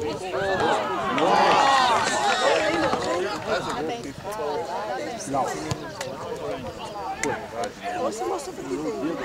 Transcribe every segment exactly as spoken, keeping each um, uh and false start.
Não. Você mostra pra quem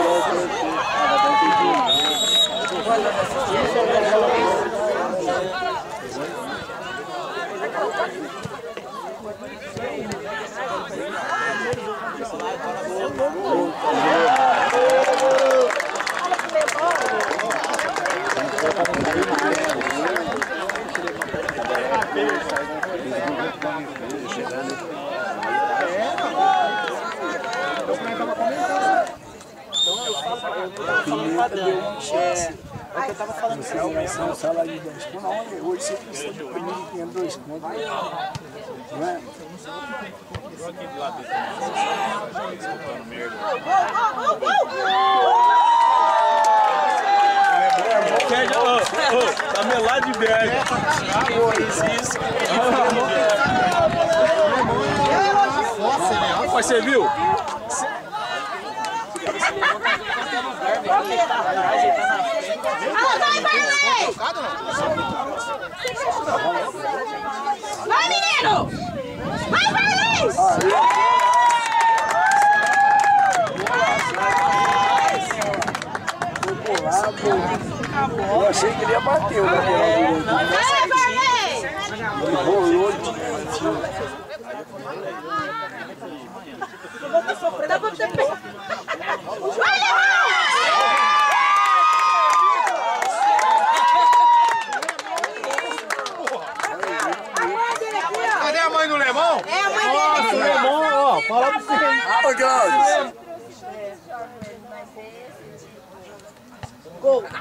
É o que eu tava falando pra você. São salário de dez contos, hoje você precisa de mil e quinhentos, dois contos. Não é? Aqui do lado dele, escutando merda. Tá melado de merda. Isso. Mas você viu? vai, menino! Vai, Marlins! Eu achei que ele ia bater o lateral. Vai, Marlins! Ele rolou de Dá pra você pegar. Vai, Cadê a mãe do Lemão? é a mãe dele. Nossa, o Lemão, ó, fala pra você. Ô, Cláudio! Gol!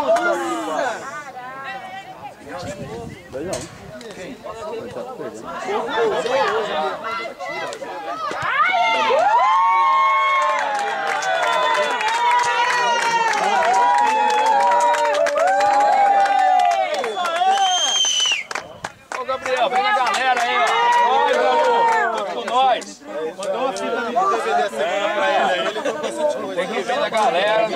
Ô, Gabriel, vem na galera aí, ó. Ó, Gabriel, tudo com nós. Mandou uma fita de D V D semana pra ele aí. Ele tá bastante coisa. Tem que ver na galera.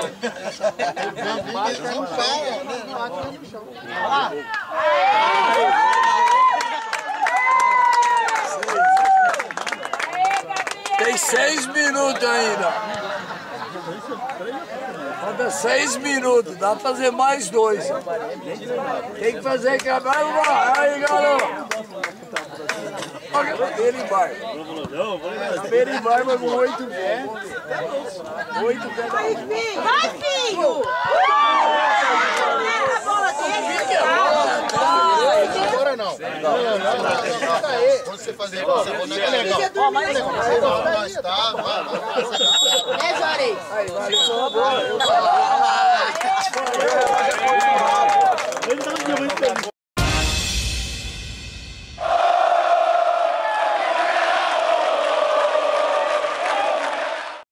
Tem seis minutos ainda. Falta seis minutos, dá pra fazer mais dois. Tem que fazer acabar uma. Aí, garoto. Berimbar. Berimbar, mas com oito pés. Oito pés. Vai, filho! Vai, filho! A bola dele! Agora não. Quando você fazer isso, você não é legal. Nós tá, É, Juarez? Aí, valeu.